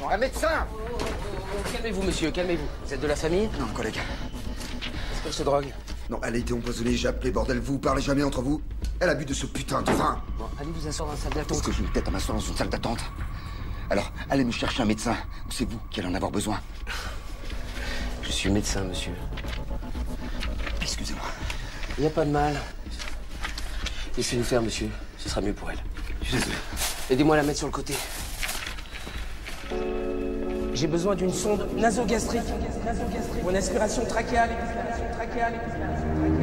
Un médecin! Calmez-vous, monsieur, calmez-vous. Vous êtes de la famille? Non, collègue. Est-ce qu'elle se drogue? Non, elle a été empoisonnée, j'ai appelé, bordel, vous parlez jamais entre vous. Elle a bu de ce putain de vin. Bon, allez vous asseoir dans la salle d'attente. Est-ce que j'ai une tête à m'asseoir dans une salle d'attente? Alors, allez me chercher un médecin, ou c'est vous qui allez en avoir besoin? Je suis médecin, monsieur. Excusez-moi. Il n'y a pas de mal. Laissez-nous faire, monsieur. Ce sera mieux pour elle. Je suis désolé. Aidez-moi à la mettre sur le côté. J'ai besoin d'une sonde nasogastrique. Pour une aspiration trachéale.